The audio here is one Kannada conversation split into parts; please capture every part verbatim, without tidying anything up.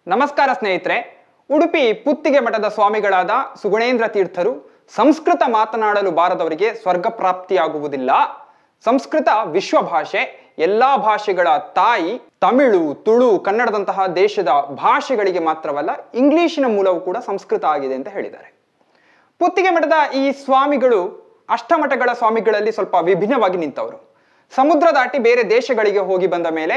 ನಮಸ್ಕಾರ ಸ್ನೇಹಿತರೆ. ಉಡುಪಿ ಪುತ್ತಿಗೆ ಮಠದ ಸ್ವಾಮಿಗಳಾದ ಸುಗುಣೇಂದ್ರ ತೀರ್ಥರು ಸಂಸ್ಕೃತ ಮಾತನಾಡಲು ಬಾರದವರಿಗೆ ಸ್ವರ್ಗ ಪ್ರಾಪ್ತಿಯಾಗುವುದಿಲ್ಲ. ಸಂಸ್ಕೃತ ವಿಶ್ವ ಭಾಷೆ, ಎಲ್ಲಾ ಭಾಷೆಗಳ ತಾಯಿ. ತಮಿಳು, ತುಳು, ಕನ್ನಡದಂತಹ ದೇಶದ ಭಾಷೆಗಳಿಗೆ ಮಾತ್ರವಲ್ಲ, ಇಂಗ್ಲಿಶಿನ ಮೂಲವೂ ಕೂಡ ಸಂಸ್ಕೃತ ಆಗಿದೆ ಅಂತ ಹೇಳಿದ್ದಾರೆ. ಪುತ್ತಿಗೆ ಮಠದ ಈ ಸ್ವಾಮಿಗಳು ಅಷ್ಟಮಠಗಳ ಸ್ವಾಮಿಗಳಲ್ಲಿ ಸ್ವಲ್ಪ ವಿಭಿನ್ನವಾಗಿ ನಿಂತವರು. ಸಮುದ್ರ ದಾಟಿ ಬೇರೆ ದೇಶಗಳಿಗೆ ಹೋಗಿ ಬಂದ ಮೇಲೆ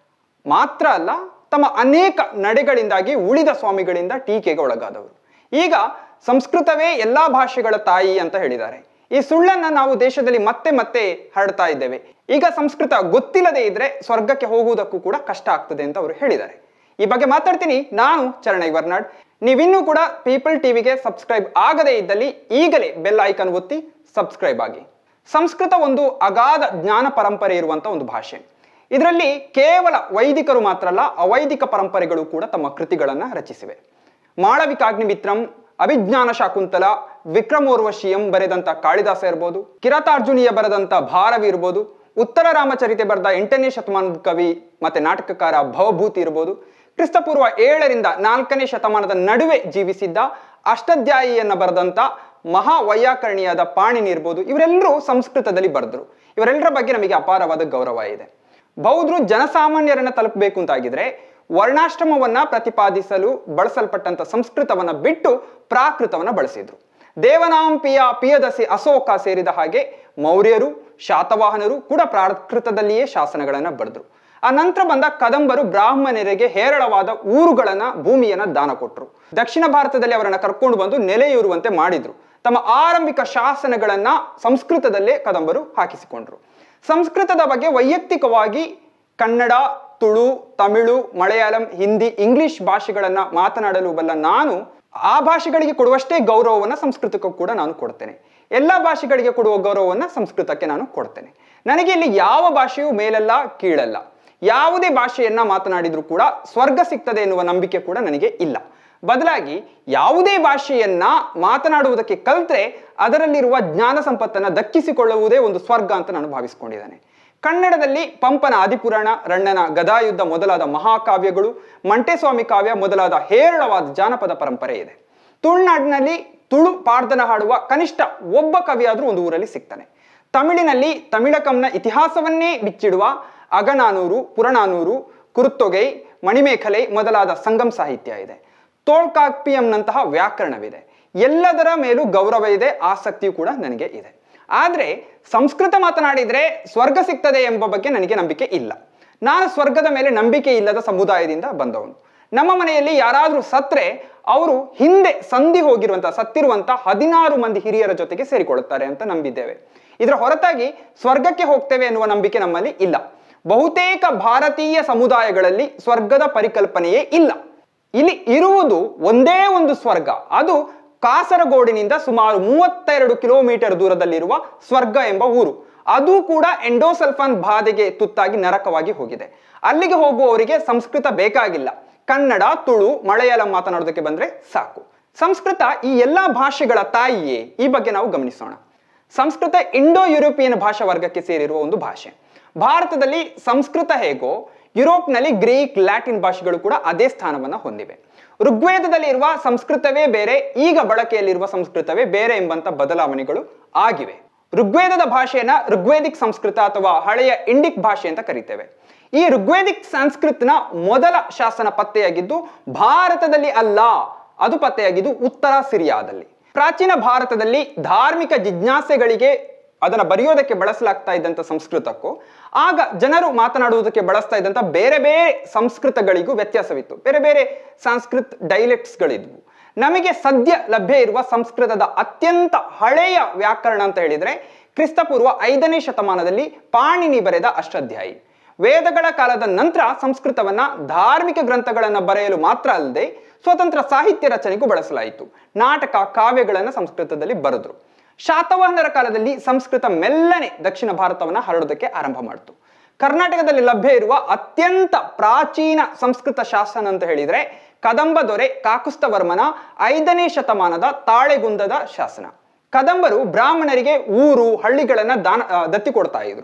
ಮಾತ್ರ ಅಲ್ಲ, ತಮ್ಮ ಅನೇಕ ನಡೆಗಳಿಂದಾಗಿ ಉಳಿದ ಸ್ವಾಮಿಗಳಿಂದ ಟೀಕೆಗೆ ಒಳಗಾದವರು. ಈಗ ಸಂಸ್ಕೃತವೇ ಎಲ್ಲಾ ಭಾಷೆಗಳ ತಾಯಿ ಅಂತ ಹೇಳಿದ್ದಾರೆ. ಈ ಸುಳ್ಳನ್ನ ನಾವು ದೇಶದಲ್ಲಿ ಮತ್ತೆ ಮತ್ತೆ ಹರಡ್ತಾ ಇದ್ದೇವೆ. ಈಗ ಸಂಸ್ಕೃತ ಗೊತ್ತಿಲ್ಲದೆ ಇದ್ರೆ ಸ್ವರ್ಗಕ್ಕೆ ಹೋಗುವುದಕ್ಕೂ ಕೂಡ ಕಷ್ಟ ಆಗ್ತದೆ ಅಂತ ಅವರು ಹೇಳಿದ್ದಾರೆ. ಈ ಬಗ್ಗೆ ಮಾತಾಡ್ತೀನಿ. ನಾನು ಚರಣ ಇವರ್ನಾಡ್. ನೀವಿನ್ನೂ ಕೂಡ ಪೀಪಲ್ ಟಿವಿಗೆ ಸಬ್ಸ್ಕ್ರೈಬ್ ಆಗದೇ ಇದ್ದಲ್ಲಿ ಈಗಲೇ ಬೆಲ್ ಐಕಾನ್ ಒತ್ತಿ ಸಬ್ಸ್ಕ್ರೈಬ್ ಆಗಿ. ಸಂಸ್ಕೃತ ಒಂದು ಅಗಾಧ ಜ್ಞಾನ ಪರಂಪರೆ ಇರುವಂತ ಒಂದು ಭಾಷೆ. ಇದರಲ್ಲಿ ಕೇವಲ ವೈದಿಕರು ಮಾತ್ರ ಅಲ್ಲ, ಅವೈದಿಕ ಪರಂಪರೆಗಳು ಕೂಡ ತಮ್ಮ ಕೃತಿಗಳನ್ನ ರಚಿಸಿವೆ. ಮಾಳವಿಕಾಗ್ನಿಮಿತ್ರಂ, ಅಭಿಜ್ಞಾನ ಶಾಕುಂತಲ, ವಿಕ್ರಮೋರ್ವಶಿಯಂ ಬರೆದಂತ ಕಾಳಿದಾಸ ಇರ್ಬೋದು, ಕಿರಾತಾರ್ಜುನಿಯ ಬರೆದಂತ ಭಾರವಿ ಇರ್ಬೋದು, ಉತ್ತರ ರಾಮಚರಿತೆ ಬರೆದ ಎಂಟನೇ ಶತಮಾನದ ಕವಿ ಮತ್ತೆ ನಾಟಕಕಾರ ಭವಭೂತಿ ಇರ್ಬೋದು, ಕ್ರಿಸ್ತಪೂರ್ವ ಏಳರಿಂದ ನಾಲ್ಕನೇ ಶತಮಾನದ ನಡುವೆ ಜೀವಿಸಿದ್ದ ಅಷ್ಟಧ್ಯಾಯಿಯನ್ನ ಬರೆದಂತ ಮಹಾ ವೈಯಾಕರಣಿಯಾದ ಪಾಣಿನಿ ಇರ್ಬೋದು. ಇವರೆಲ್ಲರೂ ಸಂಸ್ಕೃತದಲ್ಲಿ ಬರೆದ್ರು. ಇವರೆಲ್ಲರ ಬಗ್ಗೆ ನಮಗೆ ಅಪಾರವಾದ ಗೌರವ ಇದೆ. ಬೌದ್ಧರು ಜನಸಾಮಾನ್ಯರನ್ನ ತಲುಪಬೇಕು ಅಂತಾಗಿದ್ರೆ ವರ್ಣಾಶ್ರಮವನ್ನ ಪ್ರತಿಪಾದಿಸಲು ಬಳಸಲ್ಪಟ್ಟಂತ ಸಂಸ್ಕೃತವನ್ನ ಬಿಟ್ಟು ಪ್ರಾಕೃತವನ್ನ ಬಳಸಿದ್ರು. ದೇವನಾಂಪಿಯ ಪಿಯದಸಿ ಅಶೋಕ ಸೇರಿದ ಹಾಗೆ ಮೌರ್ಯರು, ಶಾತವಾಹನರು ಕೂಡ ಪ್ರಾಕೃತದಲ್ಲಿಯೇ ಶಾಸನಗಳನ್ನ ಬರೆದ್ರು. ಆ ನಂತರ ಬಂದ ಕದಂಬರು ಬ್ರಾಹ್ಮಣರಿಗೆ ಹೇರಳವಾದ ಊರುಗಳನ್ನ, ಭೂಮಿಯನ್ನ ದಾನ ಕೊಟ್ಟರು. ದಕ್ಷಿಣ ಭಾರತದಲ್ಲಿ ಅವರನ್ನ ಕರ್ಕೊಂಡು ಬಂದು ನೆಲೆಯೂರುವಂತೆ ಮಾಡಿದ್ರು. ತಮ್ಮ ಆರಂಭಿಕ ಶಾಸನಗಳನ್ನ ಸಂಸ್ಕೃತದಲ್ಲೇ ಕದಂಬರು ಹಾಕಿಸಿಕೊಂಡ್ರು. ಸಂಸ್ಕೃತದ ಬಗ್ಗೆ ವೈಯಕ್ತಿಕವಾಗಿ ಕನ್ನಡ, ತುಳು, ತಮಿಳು, ಮಲಯಾಳಂ, ಹಿಂದಿ, ಇಂಗ್ಲಿಷ್ ಭಾಷೆಗಳನ್ನ ಮಾತನಾಡಲು ಬಲ್ಲ ನಾನು ಆ ಭಾಷೆಗಳಿಗೆ ಕೊಡುವಷ್ಟೇ ಗೌರವವನ್ನ ಸಂಸ್ಕೃತಕ್ಕೂ ಕೂಡ ನಾನು ಕೊಡ್ತೇನೆ. ಎಲ್ಲ ಭಾಷೆಗಳಿಗೆ ಕೊಡುವ ಗೌರವವನ್ನ ಸಂಸ್ಕೃತಕ್ಕೆ ನಾನು ಕೊಡ್ತೇನೆ. ನನಗೆ ಇಲ್ಲಿ ಯಾವ ಭಾಷೆಯೂ ಮೇಲಲ್ಲ ಕೀಳಲ್ಲ. ಯಾವುದೇ ಭಾಷೆಯನ್ನ ಮಾತನಾಡಿದ್ರು ಕೂಡ ಸ್ವರ್ಗ ಸಿಗ್ತದೆ ಎನ್ನುವ ನಂಬಿಕೆ ಕೂಡ ನನಗೆ ಇಲ್ಲ. ಬದಲಾಗಿ ಯಾವುದೇ ಭಾಷೆಯನ್ನ ಮಾತನಾಡುವುದಕ್ಕೆ ಕಲ್ತ್ರೆ ಅದರಲ್ಲಿರುವ ಜ್ಞಾನ ಸಂಪತ್ತನ್ನ ದಕ್ಕಿಸಿಕೊಳ್ಳುವುದೇ ಒಂದು ಸ್ವರ್ಗ ಅಂತ ನಾನು ಭಾವಿಸ್ಕೊಂಡಿದ್ದೇನೆ. ಕನ್ನಡದಲ್ಲಿ ಪಂಪನ ಆದಿಪುರಾಣ, ರಣ್ಣನ ಗದಾಯುದ್ಧ ಮೊದಲಾದ ಮಹಾಕಾವ್ಯಗಳು, ಮಂಟೇಸ್ವಾಮಿ ಕಾವ್ಯ ಮೊದಲಾದ ಹೇರಳವಾದ ಜಾನಪದ ಪರಂಪರೆ ಇದೆ. ತುಳುನಾಡಿನಲ್ಲಿ ತುಳು ಪಾಡ್ದನ ಹಾಡುವ ಕನಿಷ್ಠ ಒಬ್ಬ ಕವಿಯಾದ್ರೂ ಒಂದು ಊರಲ್ಲಿ ಸಿಗ್ತಾನೆ. ತಮಿಳಿನಲ್ಲಿ ತಮಿಳಕಂನ ಇತಿಹಾಸವನ್ನೇ ಬಿಚ್ಚಿಡುವ ಅಗನಾನೂರು, ಪುರನಾನೂರು, ಕುರುತ್ತೊಗೈ, ಮಣಿಮೇಖಲೆ ಮೊದಲಾದ ಸಂಗಮ್ ಸಾಹಿತ್ಯ ಇದೆ. ತೋಳ್ಕಾಪಿಯಂನಂತಹ ವ್ಯಾಕರಣವಿದೆ. ಎಲ್ಲದರ ಮೇಲೂ ಗೌರವ ಇದೆ, ಆಸಕ್ತಿಯೂ ಕೂಡ ನನಗೆ ಇದೆ. ಆದ್ರೆ ಸಂಸ್ಕೃತ ಮಾತನಾಡಿದ್ರೆ ಸ್ವರ್ಗ ಸಿಗ್ತದೆ ಎಂಬ ಬಗ್ಗೆ ನನಗೆ ನಂಬಿಕೆ ಇಲ್ಲ. ನಾನು ಸ್ವರ್ಗದ ಮೇಲೆ ನಂಬಿಕೆ ಇಲ್ಲದ ಸಮುದಾಯದಿಂದ ಬಂದವನು. ನಮ್ಮ ಮನೆಯಲ್ಲಿ ಯಾರಾದ್ರೂ ಸತ್ರೆ ಅವರು ಹಿಂದೆ ಸಂಧಿ ಹೋಗಿರುವಂತ ಸತ್ತಿರುವಂತ ಹದಿನಾರು ಮಂದಿ ಹಿರಿಯರ ಜೊತೆಗೆ ಸೇರಿಕೊಳ್ಳುತ್ತಾರೆ ಅಂತ ನಂಬಿದ್ದೇವೆ. ಇದರ ಹೊರತಾಗಿ ಸ್ವರ್ಗಕ್ಕೆ ಹೋಗ್ತೇವೆ ಎನ್ನುವ ನಂಬಿಕೆ ನಮ್ಮಲ್ಲಿ ಇಲ್ಲ. ಬಹುತೇಕ ಭಾರತೀಯ ಸಮುದಾಯಗಳಲ್ಲಿ ಸ್ವರ್ಗದ ಪರಿಕಲ್ಪನೆಯೇ ಇಲ್ಲ. ಇಲ್ಲಿ ಇರುವುದು ಒಂದೇ ಒಂದು ಸ್ವರ್ಗ, ಅದು ಕಾಸರಗೋಡಿನಿಂದ ಸುಮಾರು ಮೂವತ್ತೆರಡು ಕಿಲೋಮೀಟರ್ ದೂರದಲ್ಲಿರುವ ಸ್ವರ್ಗ ಎಂಬ ಊರು. ಅದು ಕೂಡ ಎಂಡೋಸಲ್ಫಾನ್ ಬಾಧೆಗೆ ತುತ್ತಾಗಿ ನರಕವಾಗಿ ಹೋಗಿದೆ. ಅಲ್ಲಿಗೆ ಹೋಗುವವರಿಗೆ ಸಂಸ್ಕೃತ ಬೇಕಾಗಿಲ್ಲ. ಕನ್ನಡ, ತುಳು, ಮಲಯಾಳಂ ಮಾತನಾಡೋದಕ್ಕೆ ಬಂದ್ರೆ ಸಾಕು. ಸಂಸ್ಕೃತ ಈ ಎಲ್ಲಾ ಭಾಷೆಗಳ ತಾಯಿಯೇ? ಈ ಬಗ್ಗೆ ನಾವು ಗಮನಿಸೋಣ. ಸಂಸ್ಕೃತ ಇಂಡೋ ಯುರೋಪಿಯನ್ ಭಾಷಾ ವರ್ಗಕ್ಕೆ ಸೇರಿರುವ ಒಂದು ಭಾಷೆ. ಭಾರತದಲ್ಲಿ ಸಂಸ್ಕೃತ ಹೇಗೋ ಯುರೋಪ್ನಲ್ಲಿ ಗ್ರೀಕ್, ಲ್ಯಾಟಿನ್ ಭಾಷೆಗಳು ಕೂಡ ಅದೇ ಸ್ಥಾನವನ್ನ ಹೊಂದಿವೆ. ಋಗ್ವೇದದಲ್ಲಿ ಇರುವ ಸಂಸ್ಕೃತವೇ ಬೇರೆ, ಈಗ ಬಳಕೆಯಲ್ಲಿರುವ ಸಂಸ್ಕೃತವೇ ಬೇರೆ ಎಂಬಂತ ಬದಲಾವಣೆಗಳು ಆಗಿವೆ. ಋಗ್ವೇದದ ಭಾಷೆಯನ್ನ ಋಗ್ವೇದಿಕ್ ಸಂಸ್ಕೃತ ಅಥವಾ ಹಳೆಯ ಇಂಡಿಕ್ ಭಾಷೆ ಅಂತ ಕರಿತೇವೆ. ಈ ಋಗ್ವೇದಿಕ್ ಸಂಸ್ಕೃತನ ಮೊದಲ ಶಾಸನ ಪತ್ತೆಯಾಗಿದ್ದು ಭಾರತದಲ್ಲಿ ಅಲ್ಲ, ಅದು ಪತ್ತೆಯಾಗಿದ್ದು ಉತ್ತರ ಸಿರಿಯಾದಲ್ಲಿ. ಪ್ರಾಚೀನ ಭಾರತದಲ್ಲಿ ಧಾರ್ಮಿಕ ಜಿಜ್ಞಾಸೆಗಳಿಗೆ ಅದನ್ನ ಬರೆಯೋದಕ್ಕೆ ಬಳಸಲಾಗ್ತಾ ಇದ್ದಂತ ಸಂಸ್ಕೃತಕ್ಕೂ ಆಗ ಜನರು ಮಾತನಾಡುವುದಕ್ಕೆ ಬಳಸ್ತಾ ಇದ್ದಂತ ಬೇರೆ ಬೇರೆ ಸಂಸ್ಕೃತಗಳಿಗೂ ವ್ಯತ್ಯಾಸವಿತ್ತು. ಬೇರೆ ಬೇರೆ ಸಂಸ್ಕೃತ್ ಡೈಲೆಕ್ಟ್ಸ್ಗಳಿದ್ವು. ನಮಗೆ ಸದ್ಯ ಲಭ್ಯ ಇರುವ ಸಂಸ್ಕೃತದ ಅತ್ಯಂತ ಹಳೆಯ ವ್ಯಾಕರಣ ಅಂತ ಹೇಳಿದ್ರೆ ಕ್ರಿಸ್ತಪೂರ್ವ ಐದನೇ ಶತಮಾನದಲ್ಲಿ ಪಾಣಿನಿ ಬರೆದ ಅಷ್ಟಾಧ್ಯಾಯಿ. ವೇದಗಳ ಕಾಲದ ನಂತರ ಸಂಸ್ಕೃತವನ್ನ ಧಾರ್ಮಿಕ ಗ್ರಂಥಗಳನ್ನ ಬರೆಯಲು ಮಾತ್ರ ಅಲ್ಲದೆ ಸ್ವತಂತ್ರ ಸಾಹಿತ್ಯ ರಚನೆಗೂ ಬಳಸಲಾಯಿತು. ನಾಟಕ, ಕಾವ್ಯಗಳನ್ನ ಸಂಸ್ಕೃತದಲ್ಲಿ ಬರೆದ್ರು. ಶಾತವಾಹನರ ಕಾಲದಲ್ಲಿ ಸಂಸ್ಕೃತ ಮೆಲ್ಲನೆ ದಕ್ಷಿಣ ಭಾರತವನ್ನ ಹರಡೋದಕ್ಕೆ ಆರಂಭ ಮಾಡಿತು. ಕರ್ನಾಟಕದಲ್ಲಿ ಲಭ್ಯ ಇರುವ ಅತ್ಯಂತ ಪ್ರಾಚೀನ ಸಂಸ್ಕೃತ ಶಾಸನ ಅಂತ ಹೇಳಿದ್ರೆ ಕದಂಬ ದೊರೆ ಕಾಕುಸ್ಥವರ್ಮನ ಐದನೇ ಶತಮಾನದ ತಾಳೆಗುಂದದ ಶಾಸನ. ಕದಂಬರು ಬ್ರಾಹ್ಮಣರಿಗೆ ಊರು, ಹಳ್ಳಿಗಳನ್ನ ದಾನ ದತ್ತಿ ಕೊಡ್ತಾ ಇದ್ರು.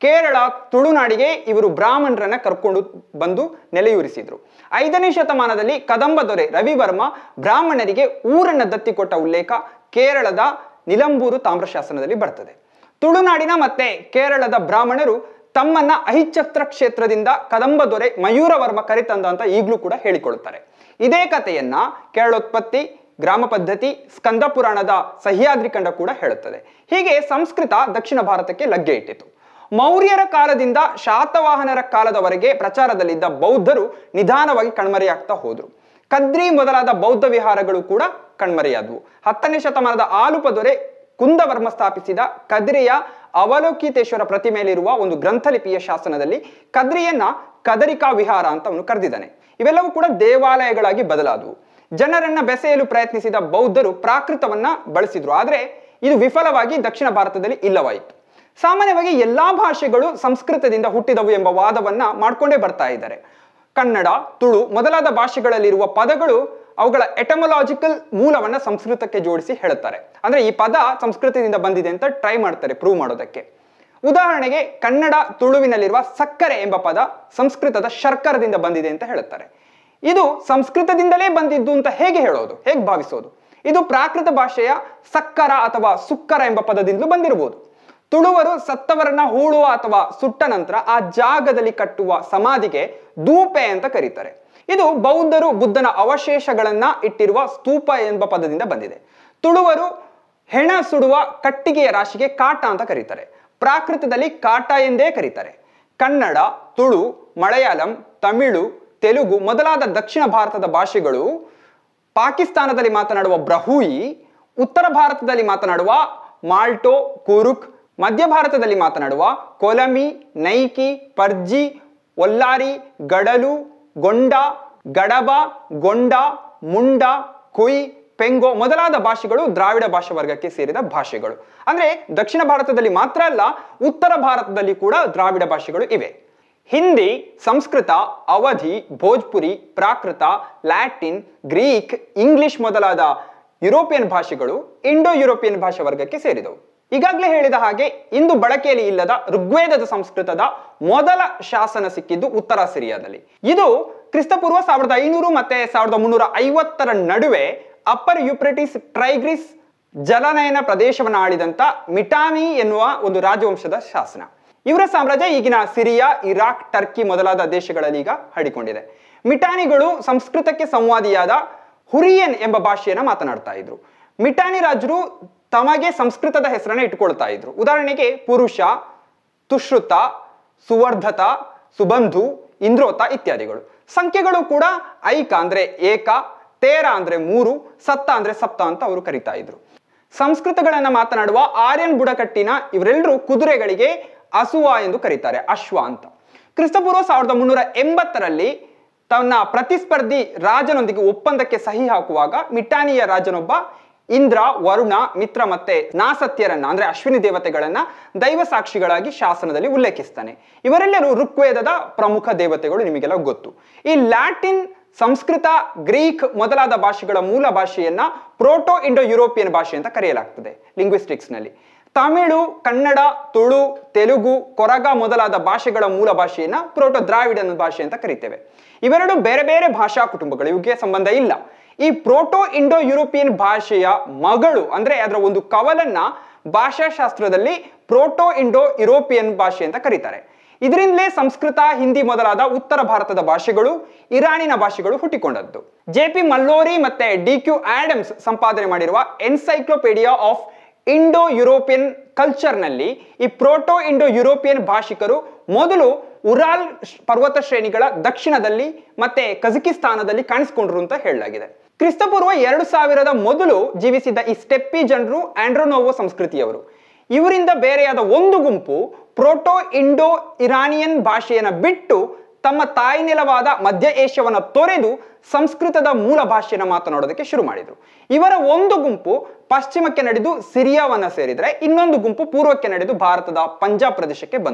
ಕೇರಳ ತುಳುನಾಡಿಗೆ ಇವರು ಬ್ರಾಹ್ಮಣರನ್ನ ಕರ್ಕೊಂಡು ಬಂದು ನೆಲೆಯೂರಿಸಿದ್ರು. ಐದನೇ ಶತಮಾನದಲ್ಲಿ ಕದಂಬ ದೊರೆ ರವಿವರ್ಮ ಬ್ರಾಹ್ಮಣರಿಗೆ ಊರನ್ನ ದತ್ತಿ ಕೊಟ್ಟ ಉಲ್ಲೇಖ ಕೇರಳದ ನಿಲಂಬೂರು ತಾಮ್ರಶಾಸನದಲ್ಲಿ ಬರ್ತದೆ. ತುಳುನಾಡಿನ ಮತ್ತೆ ಕೇರಳದ ಬ್ರಾಹ್ಮಣರು ತಮ್ಮನ್ನ ಅಹಿಚ್ಛತ್ರ ಕ್ಷೇತ್ರದಿಂದ ಕದಂಬ ದೊರೆ ಮಯೂರವರ್ಮ ಕರೆತಂದ ಅಂತ ಈಗಲೂ ಕೂಡ ಹೇಳಿಕೊಳ್ಳುತ್ತಾರೆ. ಇದೇ ಕಥೆಯನ್ನ ಕೇರಳೋತ್ಪತ್ತಿ, ಗ್ರಾಮ ಪದ್ಧತಿ, ಸ್ಕಂದ ಪುರಾಣದ ಸಹ್ಯಾದ್ರಿ ಕಂಡ ಕೂಡ ಹೇಳುತ್ತದೆ. ಹೀಗೆ ಸಂಸ್ಕೃತ ದಕ್ಷಿಣ ಭಾರತಕ್ಕೆ ಲಗ್ಗೆ ಇಟ್ಟಿತು. ಮೌರ್ಯರ ಕಾಲದಿಂದ ಶಾತವಾಹನರ ಕಾಲದವರೆಗೆ ಪ್ರಚಾರದಲ್ಲಿದ್ದ ಬೌದ್ಧರು ನಿಧಾನವಾಗಿ ಕಣ್ಮರೆಯಾಗ್ತಾ ಹೋದ್ರು. ಕದ್ರಿ ಮೊದಲಾದ ಬೌದ್ಧ ವಿಹಾರಗಳು ಕೂಡ ಕಣ್ಮರೆಯಾದವು. ಹತ್ತನೇ ಶತಮಾನದ ಆಲುಪ ದೊರೆ ಕುಂದವರ್ಮ ಸ್ಥಾಪಿಸಿದ ಕದ್ರಿಯ ಅವಲೋಕಿತೇಶ್ವರ ಪ್ರತಿಮೆಯಲ್ಲಿರುವ ಒಂದು ಗ್ರಂಥಲಿಪಿಯ ಶಾಸನದಲ್ಲಿ ಕದ್ರಿಯನ್ನ ಕದರಿಕಾ ವಿಹಾರ ಅಂತ ಅವನು ಕರೆದಿದ್ದಾನೆ. ಇವೆಲ್ಲವೂ ಕೂಡ ದೇವಾಲಯಗಳಾಗಿ ಬದಲಾದವು. ಜನರನ್ನ ಬೆಸೆಯಲು ಪ್ರಯತ್ನಿಸಿದ ಬೌದ್ಧರು ಪ್ರಾಕೃತವನ್ನ ಬಳಸಿದ್ರು. ಆದ್ರೆ ಇದು ವಿಫಲವಾಗಿ ದಕ್ಷಿಣ ಭಾರತದಲ್ಲಿ ಇಲ್ಲವಾಯಿತು. ಸಾಮಾನ್ಯವಾಗಿ ಎಲ್ಲಾ ಭಾಷೆಗಳು ಸಂಸ್ಕೃತದಿಂದ ಹುಟ್ಟಿದವು ಎಂಬ ವಾದವನ್ನ ಮಾಡ್ಕೊಂಡೇ ಬರ್ತಾ ಇದ್ದಾರೆ. ಕನ್ನಡ, ತುಳು ಮೊದಲಾದ ಭಾಷೆಗಳಲ್ಲಿರುವ ಪದಗಳು ಅವುಗಳ ಎಟಮೊಲಾಜಿಕಲ್ ಮೂಲವನ್ನ ಸಂಸ್ಕೃತಕ್ಕೆ ಜೋಡಿಸಿ ಹೇಳುತ್ತಾರೆ. ಅಂದ್ರೆ ಈ ಪದ ಸಂಸ್ಕೃತದಿಂದ ಬಂದಿದೆ ಅಂತ ಟ್ರೈ ಮಾಡ್ತಾರೆ ಪ್ರೂವ್ ಮಾಡೋದಕ್ಕೆ. ಉದಾಹರಣೆಗೆ ಕನ್ನಡ ತುಳುವಿನಲ್ಲಿರುವ ಸಕ್ಕರೆ ಎಂಬ ಪದ ಸಂಸ್ಕೃತದ ಶರ್ಕರದಿಂದ ಬಂದಿದೆ ಅಂತ ಹೇಳುತ್ತಾರೆ. ಇದು ಸಂಸ್ಕೃತದಿಂದಲೇ ಬಂದಿದ್ದು ಅಂತ ಹೇಗೆ ಹೇಳೋದು, ಹೇಗೆ ಭಾವಿಸೋದು? ಇದು ಪ್ರಾಕೃತ ಭಾಷೆಯ ಸಕ್ಕರ ಅಥವಾ ಸುಕ್ಕರ ಎಂಬ ಪದದಿಂದಲೂ ಬಂದಿರಬಹುದು. ತುಳುವರು ಸತ್ತವರನ್ನ ಹೂಳುವ ಅಥವಾ ಸುಟ್ಟ ನಂತರ ಆ ಜಾಗದಲ್ಲಿ ಕಟ್ಟುವ ಸಮಾಧಿಗೆ ಧೂಪೆ ಅಂತ ಕರೀತಾರೆ. ಇದು ಬೌದ್ಧರು ಬುದ್ಧನ ಅವಶೇಷಗಳನ್ನ ಇಟ್ಟಿರುವ ಸ್ತೂಪ ಎಂಬ ಪದದಿಂದ ಬಂದಿದೆ. ತುಳುವರು ಹೆಣ ಸುಡುವ ಕಟ್ಟಿಗೆಯ ರಾಶಿಗೆ ಕಾಟ ಅಂತ ಕರೀತಾರೆ. ಪ್ರಾಕೃತದಲ್ಲಿ ಕಾಟ ಎಂದೇ ಕರೀತಾರೆ. ಕನ್ನಡ, ತುಳು, ಮಲಯಾಳಂ, ತಮಿಳು, ತೆಲುಗು ಮೊದಲಾದ ದಕ್ಷಿಣ ಭಾರತದ ಭಾಷೆಗಳು ಪಾಕಿಸ್ತಾನದಲ್ಲಿ ಮಾತನಾಡುವ ಬ್ರಹೂಯಿ, ಉತ್ತರ ಭಾರತದಲ್ಲಿ ಮಾತನಾಡುವ ಮಾಲ್ಟೋ, ಕುರುಕ್, ಮಧ್ಯ ಭಾರತದಲ್ಲಿ ಮಾತನಾಡುವ ಕೊಲಮಿ, ನೈಕಿ, ಪರ್ಜಿ, ಒಲ್ಲಾರಿ, ಗಡಲು, ಗೊಂಡ, ಗಡಬ, ಗೊಂಡ, ಮುಂಡ, ಕುಯ್, ಪೆಂಗೋ ಮೊದಲಾದ ಭಾಷೆಗಳು ದ್ರಾವಿಡ ಭಾಷಾ ವರ್ಗಕ್ಕೆ ಸೇರಿದ ಭಾಷೆಗಳು. ಅಂದ್ರೆ ದಕ್ಷಿಣ ಭಾರತದಲ್ಲಿ ಮಾತ್ರ ಅಲ್ಲ, ಉತ್ತರ ಭಾರತದಲ್ಲಿ ಕೂಡ ದ್ರಾವಿಡ ಭಾಷೆಗಳು ಇವೆ. Hindi, Sanskrit, Awadhi, Bhojpuri, Prakrit, Latin, Greek, English ಮೊದಲಾದ ಯುರೋಪಿಯನ್ ಭಾಷೆಗಳು ಇಂಡೋ ಯುರೋಪಿಯನ್ ಭಾಷಾ ವರ್ಗಕ್ಕೆ ಸೇರಿದವು. ಈಗಾಗಲೇ ಹೇಳಿದ ಹಾಗೆ ಇಂದು ಬಳಕೆಯಲ್ಲಿ ಇಲ್ಲದ ಋಗ್ವೇದದ ಸಂಸ್ಕೃತದ ಮೊದಲ ಶಾಸನ ಸಿಕ್ಕಿದ್ದು ಉತ್ತರ ಸಿರಿಯಾದಲ್ಲಿ. ಇದು ಕ್ರಿಸ್ತಪೂರ್ವ ಸಾವಿರದ ಐನೂರು ಮತ್ತೆ ಸಾವಿರದ ಮುನ್ನೂರ ಐವತ್ತರ ನಡುವೆ ಅಪ್ಪರ್ ಯುಪ್ರೆಟಿಸ್ ಟ್ರೈಗ್ರಿಸ್ ಜಲನಯನ ಪ್ರದೇಶವನ್ನು ಆಳಿದಂತ ಮಿಟಾನಿ ಎನ್ನುವ ಒಂದು ರಾಜವಂಶದ ಶಾಸನ. ಇವರ ಸಾಮ್ರಾಜ್ಯ ಈಗಿನ ಸಿರಿಯಾ, ಇರಾಕ್, ಟರ್ಕಿ ಮೊದಲಾದ ದೇಶಗಳಲ್ಲಿ ಈಗ ಹರಡಿಕೊಂಡಿದೆ. ಮಿಟಾನಿಗಳು ಸಂಸ್ಕೃತಕ್ಕೆ ಸಂವಾದಿಯಾದ ಹುರಿಯನ್ ಎಂಬ ಭಾಷೆಯನ್ನ ಮಾತನಾಡ್ತಾ ಇದ್ರು. ಮಿಟಾನಿ ರಾಜರು ತಮಗೆ ಸಂಸ್ಕೃತದ ಹೆಸರನ್ನ ಇಟ್ಕೊಳ್ತಾ ಇದ್ರು. ಉದಾಹರಣೆಗೆ ಪುರುಷ, ತುಶ್ರುತ, ಸುವರ್ಧತ, ಸುಬಂಧು, ಇಂದ್ರೋತ ಇತ್ಯಾದಿಗಳು. ಸಂಖ್ಯೆಗಳು ಕೂಡ ಐಕ ಅಂದ್ರೆ ಏಕ, ತೇರ ಅಂದ್ರೆ ಮೂರು, ಸತ್ತ ಅಂದ್ರೆ ಸಪ್ತ ಅಂತ ಅವರು ಕರಿತಾ ಇದ್ರು. ಸಂಸ್ಕೃತಗಳನ್ನ ಮಾತನಾಡುವ ಆರ್ಯನ್ ಬುಡಕಟ್ಟಿನ ಇವರೆಲ್ಲರೂ ಕುದುರೆಗಳಿಗೆ ಅಸುವ ಎಂದು ಕರೀತಾರೆ, ಅಶ್ವ ಅಂತ. ಕ್ರಿಸ್ತಪೂರ್ವ ಸಾವಿರದ ಮುನ್ನೂರ ಎಂಬತ್ತರಲ್ಲಿ ತನ್ನ ಪ್ರತಿಸ್ಪರ್ಧಿ ರಾಜನೊಂದಿಗೆ ಒಪ್ಪಂದಕ್ಕೆ ಸಹಿ ಹಾಕುವಾಗ ಮಿಟಾನಿಯ ರಾಜನೊಬ್ಬ ಇಂದ್ರ, ವರುಣ, ಮಿತ್ರ ಮತ್ತೆ ನಾಸತ್ಯರನ್ನ ಅಂದ್ರೆ ಅಶ್ವಿನಿ ದೇವತೆಗಳನ್ನ ದೈವ ಸಾಕ್ಷಿಗಳಾಗಿ ಶಾಸನದಲ್ಲಿ ಉಲ್ಲೇಖಿಸ್ತಾನೆ. ಇವರೆಲ್ಲರೂ ಋಗ್ವೇದದ ಪ್ರಮುಖ ದೇವತೆಗಳು, ನಿಮಗೆಲ್ಲ ಗೊತ್ತು. ಈ ಲ್ಯಾಟಿನ್, ಸಂಸ್ಕೃತ, ಗ್ರೀಕ್ ಮೊದಲಾದ ಭಾಷೆಗಳ ಮೂಲ ಭಾಷೆಯನ್ನ ಪ್ರೋಟೋ ಇಂಡೋ ಯುರೋಪಿಯನ್ ಭಾಷೆ ಅಂತ ಕರೆಯಲಾಗ್ತದೆ ಲಿಂಗ್ವಿಸ್ಟಿಕ್ಸ್ ನಲ್ಲಿ. ತಮಿಳು, ಕನ್ನಡ, ತುಳು, ತೆಲುಗು, ಕೊರಗ ಮೊದಲಾದ ಭಾಷೆಗಳ ಮೂಲ ಭಾಷೆಯನ್ನ ಪ್ರೋಟೋ ದ್ರಾವಿಡನ್ ಭಾಷೆ ಅಂತ ಕರಿತೇವೆ. ಇವೆರಡು ಬೇರೆ ಬೇರೆ ಭಾಷಾ ಕುಟುಂಬಗಳು, ಇವಕ್ಕೆ ಸಂಬಂಧ ಇಲ್ಲ. ಈ ಪ್ರೋಟೋ ಇಂಡೋ ಯುರೋಪಿಯನ್ ಭಾಷೆಯ ಮಗಳು ಅಂದ್ರೆ ಅದರ ಒಂದು ಕವಲನ್ನ ಭಾಷಾಶಾಸ್ತ್ರದಲ್ಲಿ ಪ್ರೋಟೋ ಇಂಡೋ ಯುರೋಪಿಯನ್ ಭಾಷೆ ಅಂತ ಕರೀತಾರೆ. ಇದರಿಂದಲೇ ಸಂಸ್ಕೃತ, ಹಿಂದಿ ಮೊದಲಾದ ಉತ್ತರ ಭಾರತದ ಭಾಷೆಗಳು, ಇರಾನಿನ ಭಾಷೆಗಳು ಹುಟ್ಟಿಕೊಂಡದ್ದು. ಜೆ ಪಿ ಮಲ್ಲೋರಿ ಮತ್ತೆ ಡಿ ಕ್ಯೂ ಆಡಮ್ಸ್ ಸಂಪಾದನೆ ಮಾಡಿರುವ encyclopedia of Indo European culture ನಲ್ಲಿ ಈ ಪ್ರೋಟೋ ಇಂಡೋ ಯುರೋಪಿಯನ್ ಭಾಷಿಕರು ಮೊದಲು ಉರಾಲ್ ಪರ್ವತ ಶ್ರೇಣಿಗಳ ದಕ್ಷಿಣದಲ್ಲಿ ಮತ್ತೆ ಕಜಕಿಸ್ತಾನದಲ್ಲಿ ಕಾಣಿಸಿಕೊಂಡ್ರು ಅಂತ ಹೇಳಲಾಗಿದೆ. ಕ್ರಿಸ್ತಪೂರ್ವ ಎರಡು ಸಾವಿರದ ಮೊದಲು ಜೀವಿಸಿದ್ದ ಈ ಸ್ಟೆಪ್ಪಿ ಜನರು ಆಂಡ್ರೋನೋವೋ ಸಂಸ್ಕೃತಿಯವರು. ಇವರಿಂದ ಬೇರೆಯಾದ ಒಂದು ಗುಂಪು ಪ್ರೋಟೋ ಇಂಡೋ ಇರಾನಿಯನ್ ಭಾಷೆಯನ್ನು ಬಿಟ್ಟು ತಮ್ಮ ತಾಯಿ ನೆಲವಾದ ಮಧ್ಯ ಏಷ್ಯಾವನ್ನು ತೊರೆದು ಸಂಸ್ಕೃತದ ಮೂಲ ಭಾಷೆಯನ್ನು ಮಾತನಾಡೋದಕ್ಕೆ ಶುರು ಮಾಡಿದ್ರು. ಇವರ ಒಂದು ಗುಂಪು ಪಶ್ಚಿಮಕ್ಕೆ ನಡೆದು ಸಿರಿಯಾವನ್ನ ಸೇರಿದ್ರೆ ಇನ್ನೊಂದು ಗುಂಪು ಪೂರ್ವಕ್ಕೆ ನಡೆದು ಭಾರತದ ಪಂಜಾಬ್ ಪ್ರದೇಶಕ್ಕೆ ಬಂತು.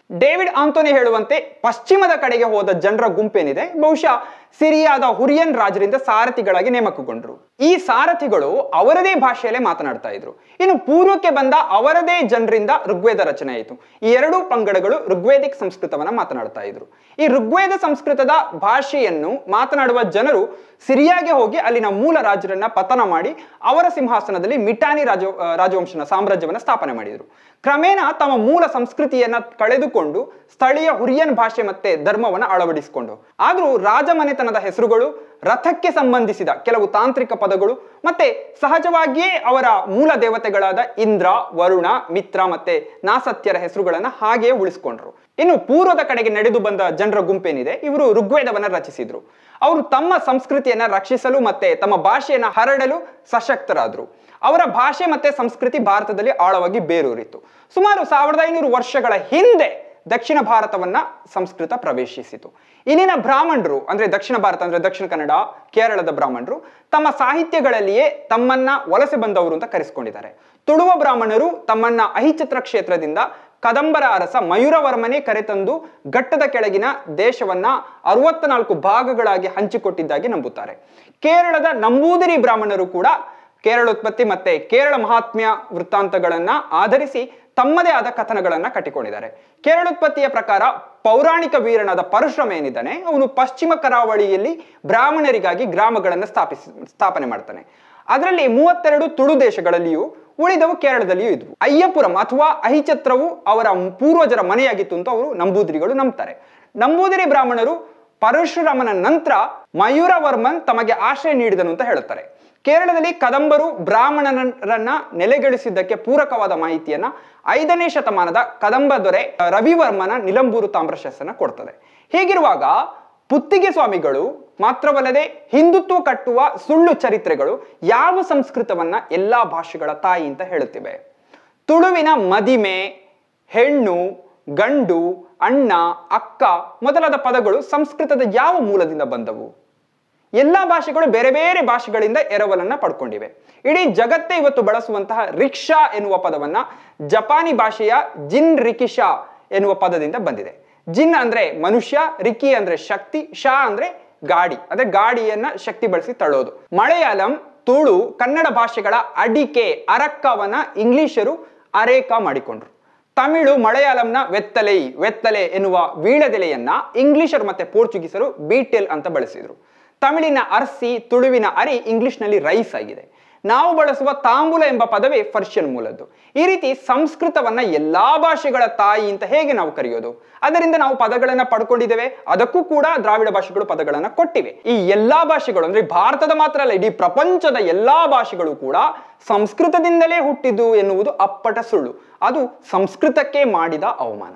ಡೇವಿಡ್ ಆಂಥೋನಿ ಹೇಳುವಂತೆ ಪಶ್ಚಿಮದ ಕಡೆಗೆ ಹೋದ ಜನರ ಗುಂಪೇನಿದೆ ಬಹುಶಃ ಸಿರಿಯಾದ ಹುರಿಯನ್ ರಾಜರಿಂದ ಸಾರಥಿಗಳಾಗಿ ನೇಮಕಗೊಂಡ್ರು. ಈ ಸಾರಥಿಗಳು ಅವರದೇ ಭಾಷೆಯಲ್ಲೇ ಮಾತನಾಡ್ತಾ ಇದ್ರು. ಇನ್ನು ಪೂರ್ವಕ್ಕೆ ಬಂದ ಅವರದೇ ಜನರಿಂದ ಋಗ್ವೇದ ರಚನೆ ಆಯಿತು. ಈ ಎರಡೂ ಪಂಗಡಗಳು ಋಗ್ವೇದಿಕ್ ಸಂಸ್ಕೃತವನ್ನ ಮಾತನಾಡ್ತಾ ಇದ್ರು. ಈ ಋಗ್ವೇದ ಸಂಸ್ಕೃತದ ಭಾಷೆಯನ್ನು ಮಾತನಾಡುವ ಜನರು ಸಿರಿಯಾಗೆ ಹೋಗಿ ಅಲ್ಲಿನ ಮೂಲ ರಾಜರನ್ನ ಪತನ ಮಾಡಿ ಅವರ ಸಿಂಹಾಸನದಲ್ಲಿ ಮಿಟಾನಿ ರಾಜ ರಾಜವಂಶನ ಸಾಮ್ರಾಜ್ಯವನ್ನ ಸ್ಥಾಪನೆ ಮಾಡಿದರು. ಕ್ರಮೇಣ ತಮ್ಮ ಮೂಲ ಸಂಸ್ಕೃತಿಯನ್ನ ಕಳೆದುಕೊಂಡು ಸ್ಥಳೀಯ ಹುರಿಯನ್ ಭಾಷೆ ಮತ್ತೆ ಧರ್ಮವನ್ನು ಅಳವಡಿಸಿಕೊಂಡು, ಆದ್ರೂ ರಾಜಮನೆತನದ ಹೆಸರುಗಳು, ರಥಕ್ಕೆ ಸಂಬಂಧಿಸಿದ ಕೆಲವು ತಾಂತ್ರಿಕ ಪದಗಳು ಮತ್ತೆ ಸಹಜವಾಗಿಯೇ ಅವರ ಮೂಲ ದೇವತೆಗಳಾದ ಇಂದ್ರ, ವರುಣ, ಮಿತ್ರ ಮತ್ತೆ ನಾಸತ್ಯರ ಹೆಸರುಗಳನ್ನ ಹಾಗೆಯೇ ಉಳಿಸಿಕೊಂಡ್ರು. ಇನ್ನು ಪೂರ್ವದ ಕಡೆಗೆ ನಡೆದು ಬಂದ ಜನರ ಗುಂಪೇನಿದೆ ಇವರು ಋಗ್ವೇದವನ್ನ ರಚಿಸಿದ್ರು. ಅವರು ತಮ್ಮ ಸಂಸ್ಕೃತಿಯನ್ನ ರಕ್ಷಿಸಲು ಮತ್ತೆ ತಮ್ಮ ಭಾಷೆಯನ್ನ ಹರಡಲು ಸಶಕ್ತರಾದ್ರು. ಅವರ ಭಾಷೆ ಮತ್ತೆ ಸಂಸ್ಕೃತಿ ಭಾರತದಲ್ಲಿ ಆಳವಾಗಿ ಬೇರೂರಿತು. ಸುಮಾರು ಸಾವಿರದ ಐನೂರು ವರ್ಷಗಳ ಹಿಂದೆ ದಕ್ಷಿಣ ಭಾರತವನ್ನ ಸಂಸ್ಕೃತ ಪ್ರವೇಶಿಸಿತು. ಇಲ್ಲಿನ ಬ್ರಾಹ್ಮಣರು ಅಂದ್ರೆ ದಕ್ಷಿಣ ಭಾರತ ಅಂದ್ರೆ ದಕ್ಷಿಣ ಕನ್ನಡ, ಕೇರಳದ ಬ್ರಾಹ್ಮಣರು ತಮ್ಮ ಸಾಹಿತ್ಯಗಳಲ್ಲಿಯೇ ತಮ್ಮನ್ನ ವಲಸೆ ಬಂದವರು ಅಂತ ಕರೆಸಿಕೊಂಡಿದ್ದಾರೆ. ತುಳುವ ಬ್ರಾಹ್ಮಣರು ತಮ್ಮನ್ನ ಅಹಿಚಿತ್ರ ಕ್ಷೇತ್ರದಿಂದ ಕದಂಬರ ಅರಸ ಮಯೂರವರ್ಮನೇ ಕರೆತಂದು ಘಟ್ಟದ ಕೆಳಗಿನ ದೇಶವನ್ನ ಅರವತ್ನಾಲ್ಕು ಭಾಗಗಳಾಗಿ ಹಂಚಿಕೊಟ್ಟಿದ್ದಾಗಿ ನಂಬುತ್ತಾರೆ. ಕೇರಳದ ನಂಬೂದಿರಿ ಬ್ರಾಹ್ಮಣರು ಕೂಡ ಕೇರಳೋತ್ಪತ್ತಿ ಮತ್ತೆ ಕೇರಳ ಮಹಾತ್ಮ್ಯ ವೃತ್ತಾಂತಗಳನ್ನ ಆಧರಿಸಿ ತಮ್ಮದೇ ಆದ ಕಥನಗಳನ್ನ ಕಟ್ಟಿಕೊಂಡಿದ್ದಾರೆ. ಕೇರಳೋತ್ಪತ್ತಿಯ ಪ್ರಕಾರ ಪೌರಾಣಿಕ ವೀರನಾದ ಪರಶುರಾಮ ಏನಿದ್ದಾನೆ ಅವನು ಪಶ್ಚಿಮ ಕರಾವಳಿಯಲ್ಲಿ ಬ್ರಾಹ್ಮಣರಿಗಾಗಿ ಗ್ರಾಮಗಳನ್ನು ಸ್ಥಾಪಿಸಿ ಸ್ಥಾಪನೆ ಮಾಡ್ತಾನೆ. ಅದರಲ್ಲಿ ಮೂವತ್ತೆರಡು ತುಳು ದೇಶಗಳಲ್ಲಿಯೂ ಉಳಿದವು ಕೇರಳದಲ್ಲಿಯೂ ಇದ್ವು. ಅಯ್ಯಪುರಂ ಅಥವಾ ಅಹಿಚತ್ರವು ಅವರ ಪೂರ್ವಜರ ಮನೆಯಾಗಿತ್ತು ಅಂತ ಅವರು ನಂಬೂದಿರಿಗಳು ನಂಬ್ತಾರೆ. ನಂಬೂದಿರಿ ಬ್ರಾಹ್ಮಣರು ಪರಶುರಾಮನ ನಂತರ ಮಯೂರವರ್ಮನ್ ತಮಗೆ ಆಶ್ರಯ ನೀಡಿದನು ಅಂತ ಹೇಳುತ್ತಾರೆ. ಕೇರಳದಲ್ಲಿ ಕದಂಬರು ಬ್ರಾಹ್ಮಣರನ್ನ ನೆಲೆಗಳಿಸಿದ್ದಕ್ಕೆ ಪೂರಕವಾದ ಮಾಹಿತಿಯನ್ನ ಐದನೇ ಶತಮಾನದ ಕದಂಬ ದೊರೆ ರವಿವರ್ಮನ ನಿಲಂಬೂರು ತಾಮ್ರಶಾಸನ ಕೊಡ್ತದೆ. ಹೀಗಿರುವಾಗ ಪುತ್ತಿಗೆ ಸ್ವಾಮಿಗಳು ಮಾತ್ರವಲ್ಲದೆ ಹಿಂದುತ್ವ ಕಟ್ಟುವ ಸುಳ್ಳು ಚರಿತ್ರೆಗಳು ಯಾವ ಸಂಸ್ಕೃತವನ್ನ ಎಲ್ಲಾ ಭಾಷೆಗಳ ತಾಯಿ ಅಂತ ಹೇಳುತ್ತಿವೆ. ತುಳುವಿನ ಮದಿಮೆ, ಹೆಣ್ಣು, ಗಂಡು, ಅಣ್ಣ, ಅಕ್ಕ ಮೊದಲಾದ ಪದಗಳು ಸಂಸ್ಕೃತದ ಯಾವ ಮೂಲದಿಂದ ಬಂದವು? ಎಲ್ಲಾ ಭಾಷೆಗಳು ಬೇರೆ ಬೇರೆ ಭಾಷೆಗಳಿಂದ ಎರವಲನ್ನ ಪಡ್ಕೊಂಡಿವೆ. ಇಡೀ ಜಗತ್ತೇ ಇವತ್ತು ಬಳಸುವಂತಹ ರಿಕ್ಷಾ ಎನ್ನುವ ಪದವನ್ನ ಜಪಾನಿ ಭಾಷೆಯ ಜಿನ್ ರಿಕಿಶಾ ಎನ್ನುವ ಪದದಿಂದ ಬಂದಿದೆ. ಜಿನ್ ಅಂದ್ರೆ ಮನುಷ್ಯ, ರಿಕಿ ಅಂದ್ರೆ ಶಕ್ತಿ, ಶಾ ಅಂದ್ರೆ ಗಾಡಿ, ಅಂದ್ರೆ ಗಾಡಿಯನ್ನ ಶಕ್ತಿ ಬಳಸಿ ತಳ್ಳೋದು. ಮಲಯಾಳಂ, ತುಳು, ಕನ್ನಡ ಭಾಷೆಗಳ ಅಡಿಕೆ, ಅರಕ್ಕವನ್ನ ಇಂಗ್ಲಿಷರು ಅರೇಕ ಮಾಡಿಕೊಂಡ್ರು. ತಮಿಳು ಮಲಯಾಳಂನ ವೆತ್ತಲೈ, ವೆತ್ತಲೆ ಎನ್ನುವ ವೀಳದೆಲೆಯನ್ನ ಇಂಗ್ಲಿಷರು ಮತ್ತೆ ಪೋರ್ಚುಗೀಸರು ಬೀಟೆಲ್ ಅಂತ ಬಳಸಿದ್ರು. ತಮಿಳಿನ ಅರ್ಸಿ, ತುಳುವಿನ ಅರಿ ಇಂಗ್ಲಿಷ್ನಲ್ಲಿ ರೈಸ್ ಆಗಿದೆ. ನಾವು ಬಳಸುವ ತಾಂಬೂಲ ಎಂಬ ಪದವೇ ಪರ್ಷಿಯನ್ ಮೂಲದ್ದು. ಈ ರೀತಿ ಸಂಸ್ಕೃತವನ್ನ ಎಲ್ಲಾ ಭಾಷೆಗಳ ತಾಯಿ ಅಂತ ಹೇಗೆ ನಾವು ಕರೆಯೋದು? ಅದರಿಂದ ನಾವು ಪದಗಳನ್ನ ಪಡ್ಕೊಂಡಿದ್ದೇವೆ. ಅದಕ್ಕೂ ಕೂಡ ದ್ರಾವಿಡ ಭಾಷೆಗಳು ಪದಗಳನ್ನ ಕೊಟ್ಟಿವೆ. ಈ ಎಲ್ಲಾ ಭಾಷೆಗಳು ಅಂದ್ರೆ ಭಾರತದ ಮಾತ್ರ ಅಲ್ಲ, ಇಡೀ ಪ್ರಪಂಚದ ಎಲ್ಲಾ ಭಾಷೆಗಳು ಕೂಡ ಸಂಸ್ಕೃತದಿಂದಲೇ ಹುಟ್ಟಿದ್ದು ಎನ್ನುವುದು ಅಪ್ಪಟ ಸುಳ್ಳು. ಅದು ಸಂಸ್ಕೃತಕ್ಕೆ ಮಾಡಿದ ಅವಮಾನ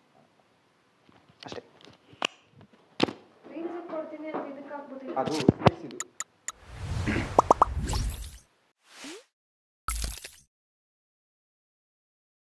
ಅಷ್ಟೇ. ಅದು